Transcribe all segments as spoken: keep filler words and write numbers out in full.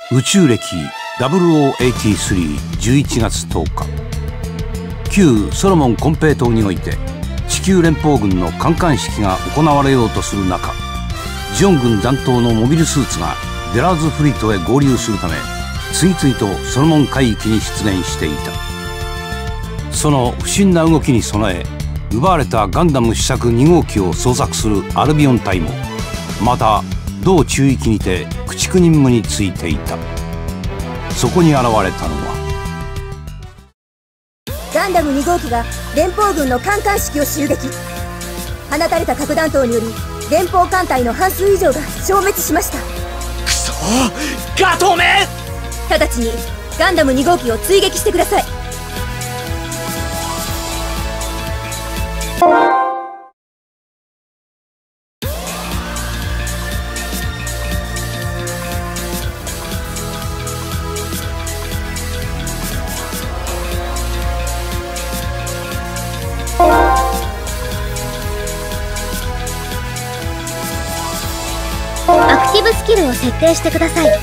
宇宙歴 ダブルオーエイティースリーじゅういちがつとおか、旧ソロモンコンペイ島において地球連邦軍の観艦式が行われようとする中、ジオン軍残党のモビルスーツがデラーズフリートへ合流するため、次々とソロモン海域に出現していた。その不審な動きに備え、奪われたガンダム試作に号機を捜索するアルビオン隊もまた同中域にて駆逐任務についていた。そこに現れたのはガンダムに号機が連邦軍の観艦式を襲撃。放たれた核弾頭により連邦艦隊の半数以上が消滅しました。 くそー、ガトーめ！ 直ちにガンダムに号機を追撃してください。 アクティブスキルを設定してください。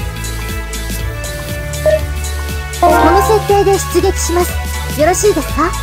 この設定で出撃します。よろしいですか？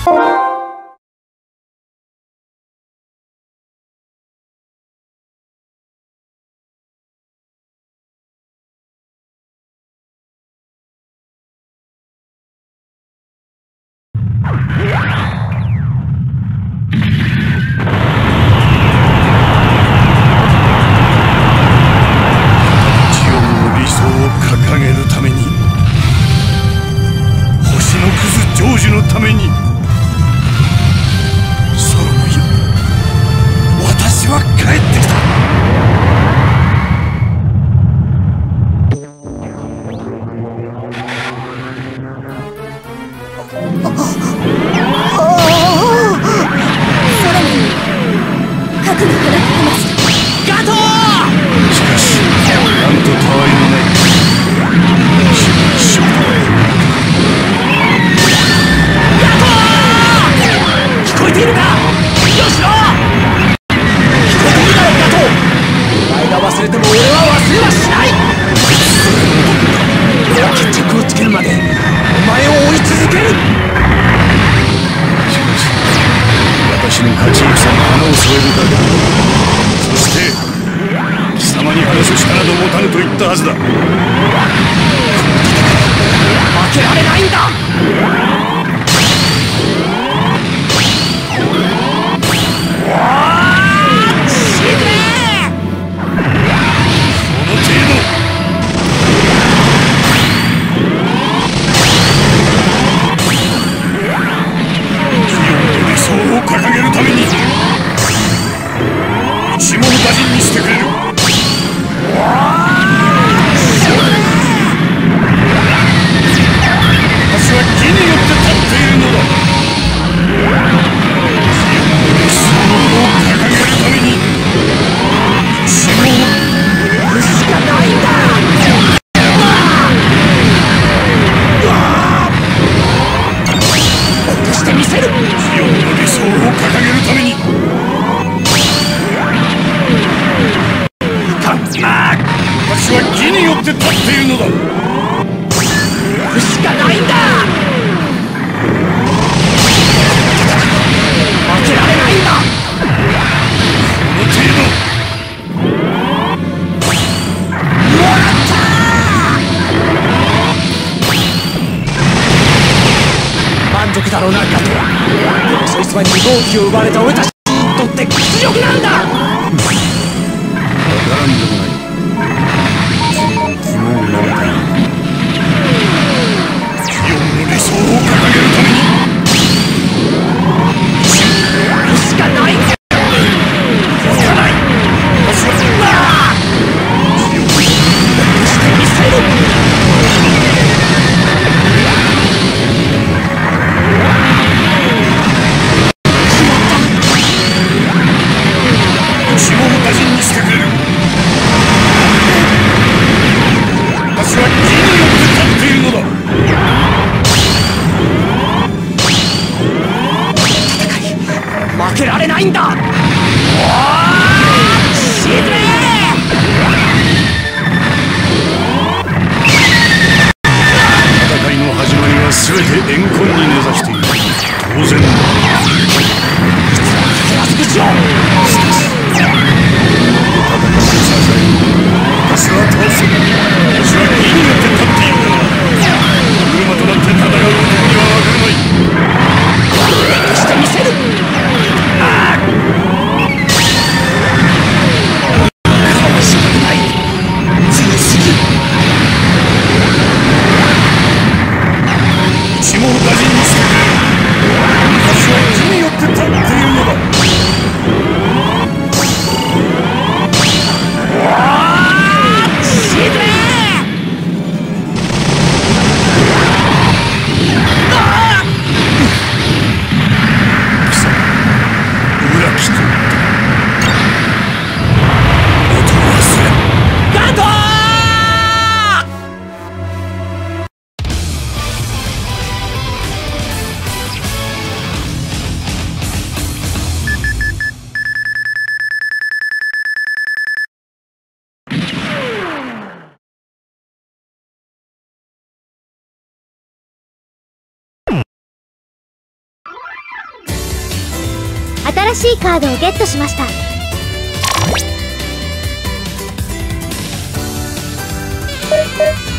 を奪われた俺たちにとって屈辱なんだ。わからんでもない。随分肝を舐めたい。ジオンの理想を掲げるためにやるしかない。やらない。私はジオンをしてみせる。負けられないんだ。沈め。 新しいカードをゲットしました。 う